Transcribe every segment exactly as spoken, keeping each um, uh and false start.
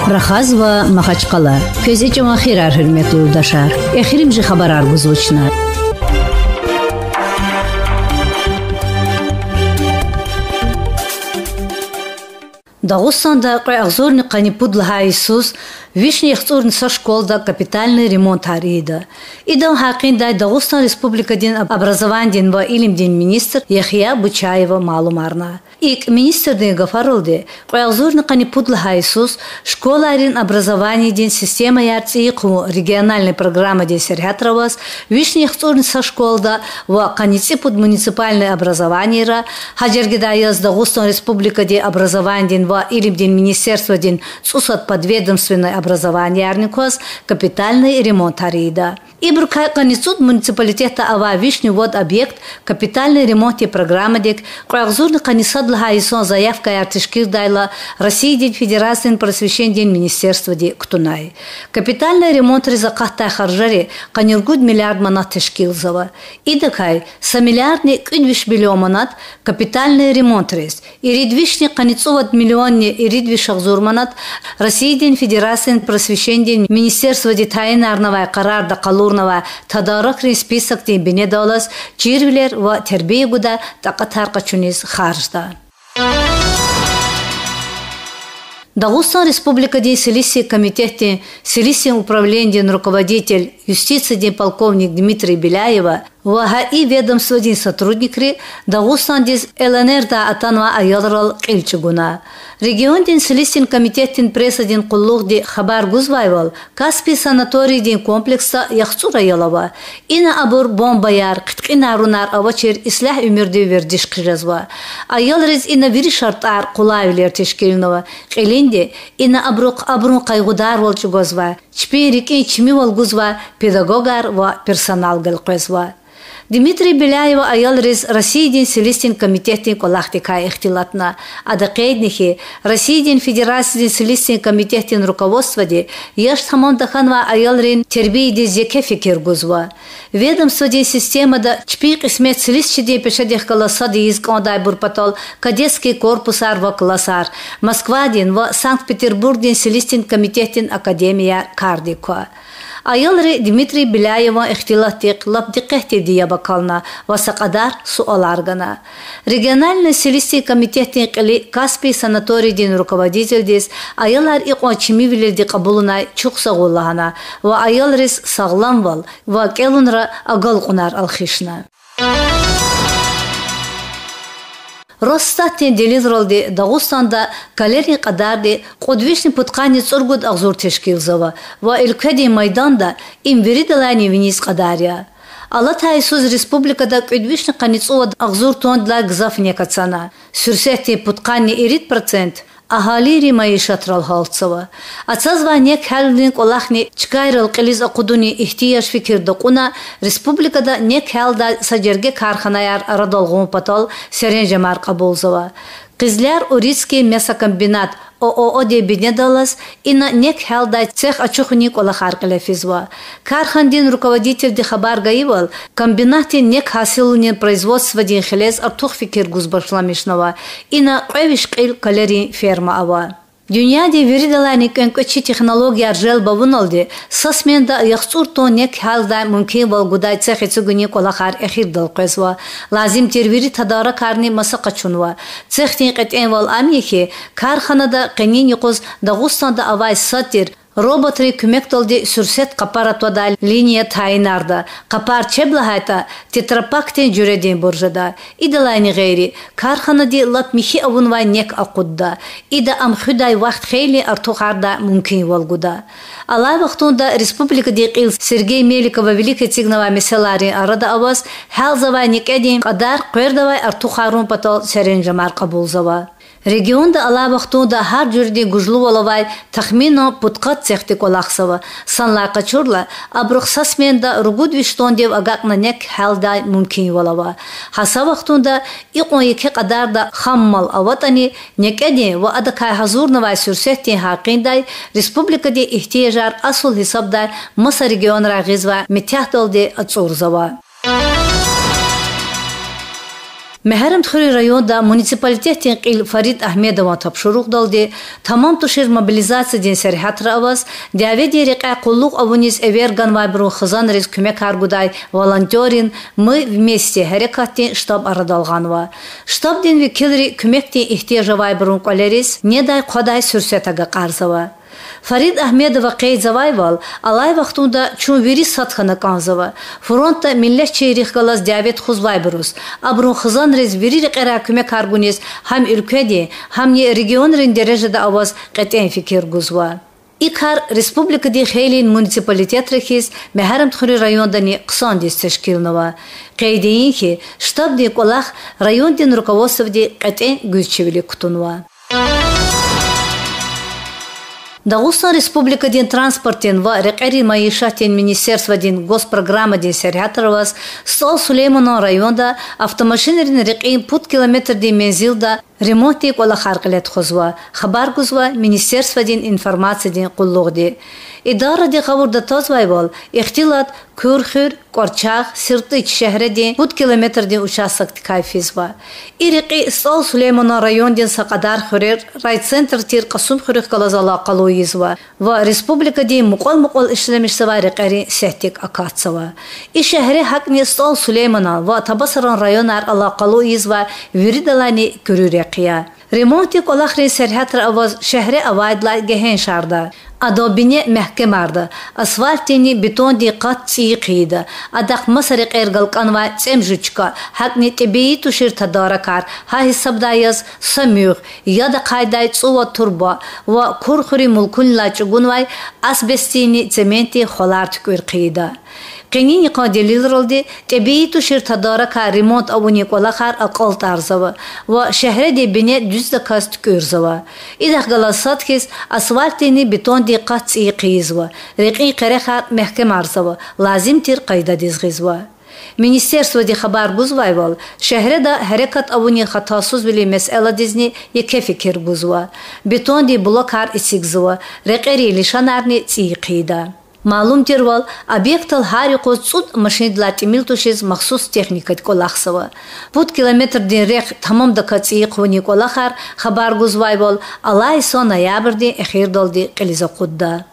Рахаз ва Махачкала. Көзечем ахирар хөрмәтле юлдашлар. Әхирим же хабарар гузучна. Дагыстанда Агзорни Канипудлха Иисус Вишни Яхцурни со школда капитальный ремонт арида. Идан хакинда Дагыстан Республика дин образование ва илим дин министр Яхия Бучаева малумарна. Ик министр дин гафарылды. Агзорни Канипудлха Иисус школарин образование дин система ярциику региональной программы дин серхатравас Вишни Яхцурни со школда ва каниципуд муниципальное образование ра Хаджаргидаяз Дагыстан Республика дин образование или дин министерство дин сусад подведомственное образование арникос капитальный ремонт арида. Ибрукай каницуд муниципалитета ава вишни вод объект капитальный ремонт и программа дик Агзорни канисадлха Иисус заявка артишкир дайла России дин федерации просвещения дин министерство ди ктунай. Капитальный ремонт ризакахта харжари каниргуд миллиард манат тешкил зава. Идакай са миллиардни кыдвиш миллион манат капитальный ремонт рез. Ирид вишни каницуват миллион иридвиш Агзурманат России дин федерации просвещения министерство ди тайнарнава карар да калурнава тадаракри список дин бинедалас чирвилер ва тербие гуда тақатар качунис харжда. Дагыстан Республика дин Силисий комитете Силисий управления руководитель юстиции дин полковник Дмитрий Беляева ВАХИ ведомство дин сотрудникри Дагыстан дин ЛНР да атанва айалрал килчугуна. Регион дин Силисий комитетин пресса дин куллух ди хабар гузвайвал Каспий санаторий дин комплекса яхцура ялава. Ина абур бомбаяр киткина рунар авачир ислах умирди вердиш киразва. Айалриз ина вири шартар кулайвлер тешкилнова. Қилинди ина абрук абрун кайгудар волчугозва. Чпирики чми волгузва педагогар ва персонал галқозва. Дмитрий Беляева айалриз России дин Силисий комитетин колахтика ихтилатна. Адакейднихи России дин федерации дин Силисий комитетин руководство ди яш хамондаханва айалрин тербии ди зеке фикир гузва. Ведомство дин система да чпик исмет Силисий ди пешадих каласа ди изгондай бурпатол кадетский корпусар ва классар. Москва дин ва Санкт-Петербург дин Силисий комитетин академия кардиква. Айалри Дмитрий Беляева ихтилатик лабдикехти дия бакална васақадар суаларгана. Региональный Силисий комитетин қили Каспий санаторий дин руководитель дис айалар иқуачими вилерди қабулунай чуқсағуллахана ва айалрис сағлам вал ва келунра агалқунар алхишна. Росстаттин делизралди Дагыстанда калери qadardi qudvishni putqani tsurgud Агзор teshkil zava va ilkadi maydanda imviridalani vinis qadarya. Алата Иисус республикада qudvishni qanitsuvad Агзор тондла гзафне кацана. Сүрсети путqani ирид процент Ахалири маишатрал халцава. Ацазвание калдин олахни чкайрал qiliz aquduni ihtiyaç fikirde quna республикада не калда саджерге карханаяр радалгон патал серенже марка болзава. Qizlar Uritsky мясокомбинат ООО де бинедалас ина нек халда цех ачухник ола харкале физва. Кархандин руководитель де хабар гаивал комбинате нек хасилуне производства дин хелез артух фикир гузбашламишнова ина qevish qil калери ферма ава. Dünyada veridalani könköçi технология жел бавуналди сасменда яхцур то нек халда мумкин бол гудай цехи цугуни колахар эхир далқезва лазим тервири тадара карни маса қачунва цехтин qet'en вал амихи карханада qenini qoz Dagustanda avay satir Роботри көмек толди сүрсет қапаратвада линия тайнарда. Қапар чеблахайта тетрапактен жүреден боржада. Идалайни ғейри. Карханади лап михи авунвай нек ақудда. Ида ам худай вақт хейли артухарда мумкин волгуда. Алай вақтунда республика декил Сергей Меликова Великая Цигнова меселари арада аваз хелзавай некедин қадар қвердавай артухарун патол серенжамар қабулзава. Регионда ала вақтунда har жүрде гужлу волавай тахмино путқат цехти колақсава. Санлай қачурла абрухсас менда ругуд виштон дев агақна нек халдай мумкин волава. Хаса вақтунда иқон еке qadarda хаммал аватани некеди ва адакай хазурнавай сүрсеттин хақиндай республикаде ихтияжар асул хисабдай маса регион рағизва метяхдолде ацурзава. Меҳарамтхӯри районда муниципалитетин қил Фарид Аҳмедова тапшуруқ далди, тамом тушир мобилизация дин серҳатра аваз, диаведи риқа қуллуқ авуниз эверган вайбру хызан рез кӯмек каргудай волонтерин мы вместе харекатин штаб арадалганва. Штаб дин викилри кӯмектин ихтиёжа вайбрун қолерис недай қодай сурсетага қарзава. Фарид Аҳмедова қейзавайвал алай вақтунда чун вири сатхана канзава. Фронта милләт чейрих галаз диавет хузвай брус. Абрун хызан рез вири рекера кӯмек каргунис ҳам ülkedi, ҳам не регионрин дережада аваз қатъен фикр гузва. И кар республикади хейлин муниципалитет рехис Меҳарамтхӯри райондани қисондис ташкилнава. Қейдиин ки штабди Колах райондин руководстводи қатъен гӯчевили кутунва. Дағустан республикадин транспортин ва реқери маишатин министерствадин госпрограммадин серҳатраваз Сол Сулеймонон районда автомашинарин реқин пут километрдин мензилда ремонти Колахарқилет хузва, хабар гузва министерствадин информациядин қуллуғди. Идаради қавурда тозвайвал ихтилат Кӯрхӯр, Корчағ, Сиртич шаҳрадин пут километрдин участок кайфизва. И реқи Сол Сулеймонон райондин Сақадар хӯрер райцентр тир Қасум хӯрих галазала қалуизва ва республикадин муқол-муқол ишламишсава реқари сеҳтик акатсава. И шаҳри ҳакни Сол Сулеймонон ва Табасарон районар ала қалуизва виридалани кӯрүреқия. Ремонти Колахрин серҳатра аваз шаҳри авайдла геҳен шарда. Адобине меҳкемарда, асфальтини бетонди қат циқида, адақ масари қергалканва цемжучка, ҳакни тибии тушир тадаракар, ҳа ҳисабдаяз самюх, яда қайдай цува турба ва курхури мулкун лачугунвай асбестини цементи холарт кӯрқида. Қинини қодилилролди тибии тушир тадарака ремонт авуни Колахар ақал тарзава ва шаҳради бине дузда каст кӯрзава. Идах галасат кис асфальтини бетонди қат циқизва, реқи қерехар меҳкемарзава, лазим тир қайда дизғизва. Министерстводи хабар гузвайвал шаҳрада ҳаракат авуни хатосуз били масъала дизни яке фикр гузва. Бетонди блокар исигзва, реқери лишанарни циқида. Маълум тирвал объектал ҳариқу цуд машинидlati милтушиз махсус техникат Колахсава. Пут километр дин рех тамом дака циқуни Колахар хабар гузвайвал алай со ноябрди эхир долди қилизақудда.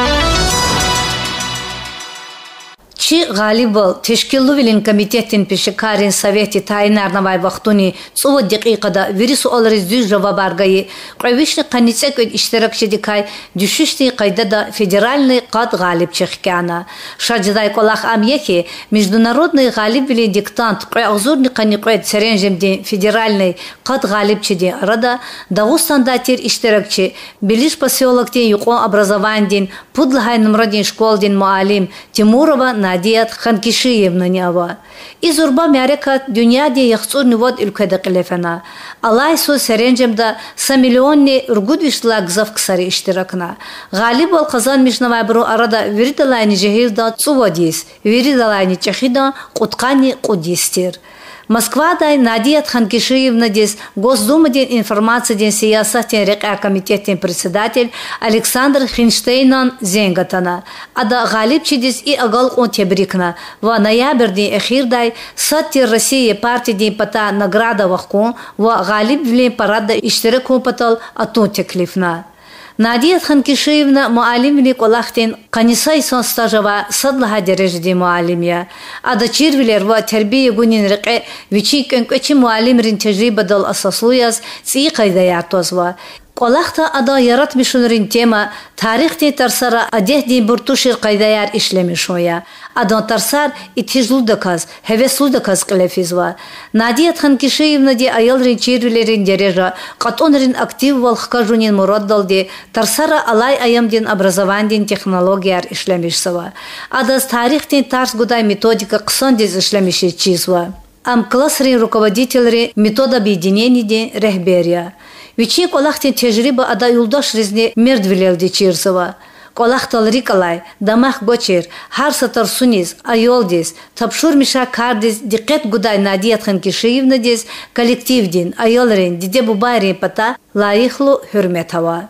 Чи ғалибал тешкиллувилин комитетин пешекарин совети тайнарнавай вақтуни цува дақиқада вири суолариз дюж жавабаргаи қойвишни қаницекуид иштиракшидикай дюшишти қайдада федеральный қад ғалиб чехкяна. Шаджадай Колах ам еки международный ғалиб вили диктант қой агзурни қаниқуид серенжемдин федеральный қад ғалиб чиди арада Дағустанда тир иштиракчи Белиш поселоктин юқон образовандин пудлахай нумрадин школдин муалим Тимурова Надият Ханкишиевна нева. Из урба мярекат дюняди яхцур нивод ülkede qilefena. Alay so serencemda sa milyonni urgudvishla gzavksari iştirakna. Ghalib ol kazanmışna vabru arada viridalayni jehilda tsuvadis, viridalayni чехида qutqani qudistir. Москвадай Надият Ханкишиевна дес Госдумадин информациядин сиясатин реқа комитетин председатель Александр Хинштейнан зенгатана. Ада ғалибчидис и агалқун тебрикна. Ва ноябрдин эхирдай саттир Россия партидин пата награда вахкун ва ғалиб влин парада иштиракун патал атун теклифна. Надият Ханкишиевна муалимли Колахтин қанисай сон стажава садлаха дережди муалимия. Ада чирвилер ва тербия гунин реқе вичи көнкөчи муалимрин тежрибадал асаслуяз ци қайда яртозва. Колахта ада ярат мишунрин тема тарихти тарсара адехдин буртушир қайдаяр ишлемишоя. Адан тарсар итижлудаказ, хевеслудаказ қилефизва. Надият Ханкишиевна ди аялрин чирвилерин дережа қатонрин актив валхкажунин мураддалди тарсара алай аямдин образовандин технологияр ишлемишсава. Адаз тарихтин тарс гудай методика қысондиз ишлемиши чизва. Ам классрин руководительри метода объединений рехберия. Вичи Колахтин тежриба ада юлдаш ризни мердвилелди чирсова. Колахтал рикалай, дамах гочир, хар сатар суниз, айолдис, тапшур миша кардис, дикет гудай Надият Ханкишиевна дис, коллективдин, айолрин, диде бубайрин пата, лайихлу хюрметава.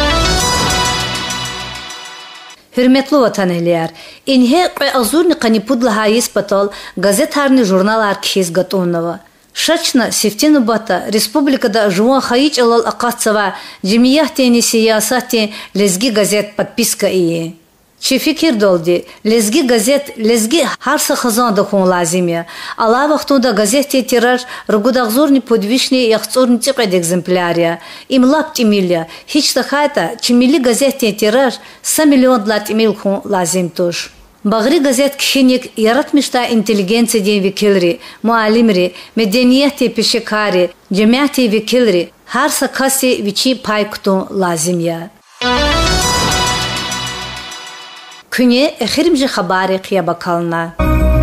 Hürmetli vatan ehliler, inhe qoy azurni qani pudlaha yispatol gazetharni jurnal arkiz gatunava. Шачна сифтину бата республикада жуан хаич алал акацава джемияхтени сиясати лезги газет подписка ие. Чи фикр долди лезги газет лезги харса хазан да хун лазимия. Ала вахтунда газете тираж ргудагзурни подвишни яхцурни тиqed экземплярия. Им лапти милля. Хич тахайта чи милли газете тираж сто миллион лат имил хун лазим туш. Багри газет кхиник яратмишта интеллигенция ден викилри, муалимри, меденияти пешекари, джемияти викилри, харса каси вичи пайктун лазимия. Күне эхиримжи хабари қия бакална.